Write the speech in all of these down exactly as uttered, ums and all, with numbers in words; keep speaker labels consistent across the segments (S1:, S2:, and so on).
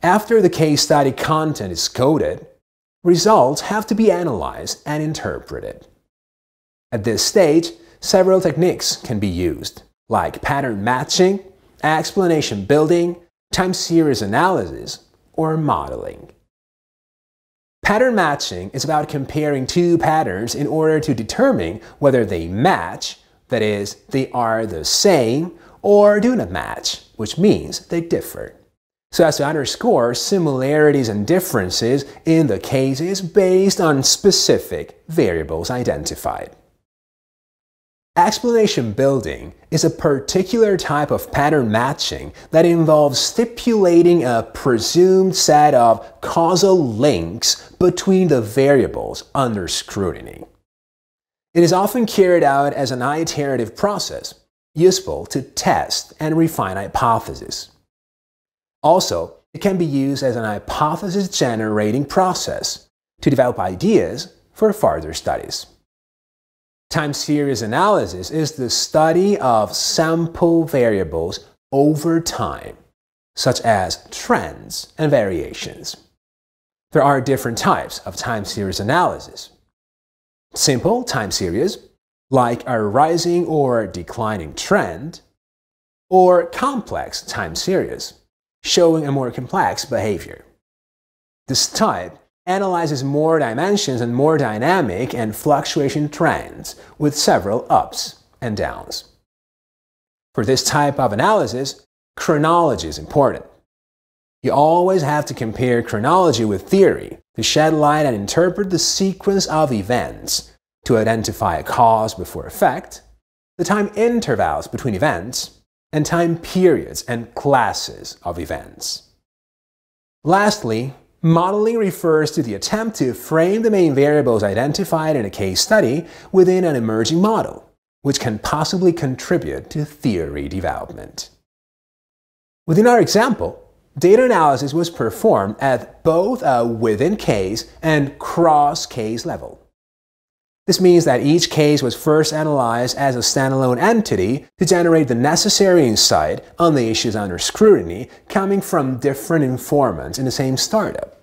S1: After the case study content is coded, results have to be analyzed and interpreted. At this stage, several techniques can be used, like pattern matching, explanation building, time series analysis, or modeling. Pattern matching is about comparing two patterns in order to determine whether they match, that is, they are the same, or do not match, which means they differ, so as to underscore similarities and differences in the cases based on specific variables identified. Explanation building is a particular type of pattern matching that involves stipulating a presumed set of causal links between the variables under scrutiny. It is often carried out as an iterative process, useful to test and refine hypotheses. Also, it can be used as an hypothesis-generating process to develop ideas for further studies. Time series analysis is the study of sample variables over time, such as trends and variations. There are different types of time series analysis. Simple time series, like a rising or declining trend, or complex time series, showing a more complex behavior. This type analyzes more dimensions and more dynamic and fluctuation trends with several ups and downs. For this type of analysis, chronology is important. You always have to compare chronology with theory to shed light and interpret the sequence of events, to identify a cause before effect, the time intervals between events, and time periods and classes of events. Lastly, modeling refers to the attempt to frame the main variables identified in a case study within an emerging model, which can possibly contribute to theory development. Within our example, data analysis was performed at both a within-case and cross-case level. This means that each case was first analyzed as a standalone entity to generate the necessary insight on the issues under scrutiny coming from different informants in the same startup.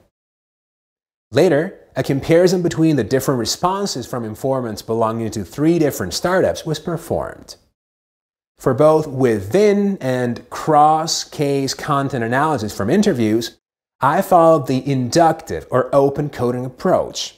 S1: Later, a comparison between the different responses from informants belonging to three different startups was performed. For both within and cross-case content analysis from interviews, I followed the inductive or open coding approach.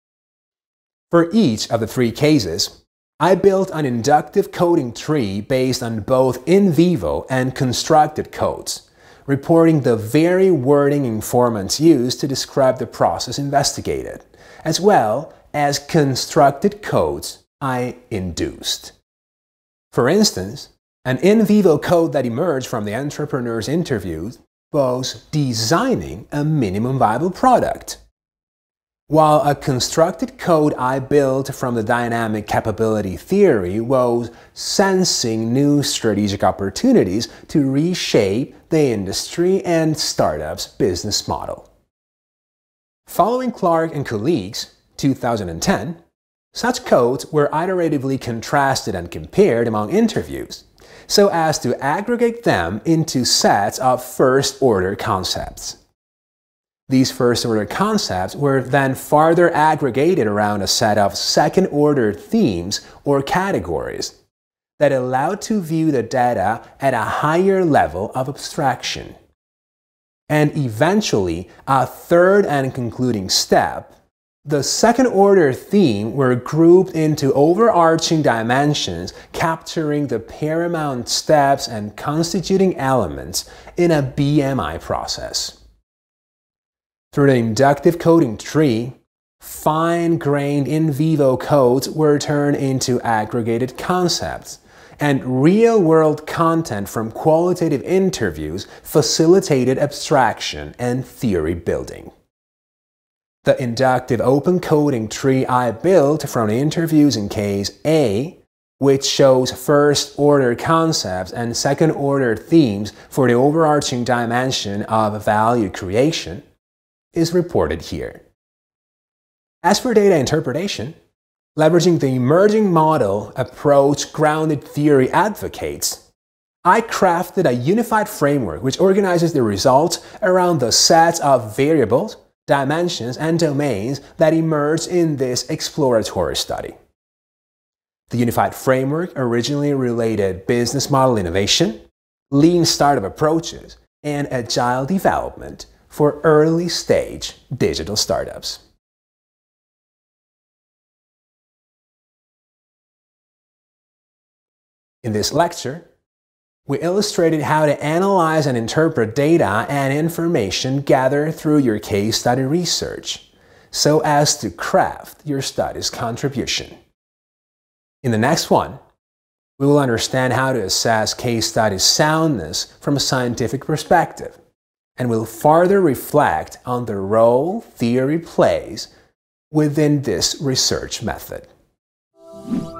S1: For each of the three cases, I built an inductive coding tree based on both in vivo and constructed codes, reporting the very wording informants used to describe the process investigated, as well as constructed codes I induced. For instance, an in vivo code that emerged from the entrepreneur's interviews was designing a minimum viable product, while a constructed code I built from the dynamic capability theory was sensing new strategic opportunities to reshape the industry and startup's business model. Following Clark and colleagues, two thousand ten, such codes were iteratively contrasted and compared among interviews, so as to aggregate them into sets of first-order concepts. These first-order concepts were then further aggregated around a set of second-order themes or categories that allowed to view the data at a higher level of abstraction. And eventually, a third and concluding step, the second-order theme were grouped into overarching dimensions capturing the paramount steps and constituting elements in a B M I process. Through the inductive coding tree, fine-grained in vivo codes were turned into aggregated concepts, and real-world content from qualitative interviews facilitated abstraction and theory building. The inductive open coding tree I built from the interviews in case A, which shows first-order concepts and second-order themes for the overarching dimension of value creation, is reported here. As for data interpretation, leveraging the emerging model approach grounded theory advocates, I crafted a unified framework which organizes the results around the sets of variables, dimensions, and domains that emerged in this exploratory study. The unified framework originally related business model innovation, lean startup approaches, and agile development for early-stage digital startups. In this lecture, we illustrated how to analyze and interpret data and information gathered through your case study research, so as to craft your study's contribution. In the next one, we will understand how to assess case study soundness from a scientific perspective, and will further reflect on the role theory plays within this research method.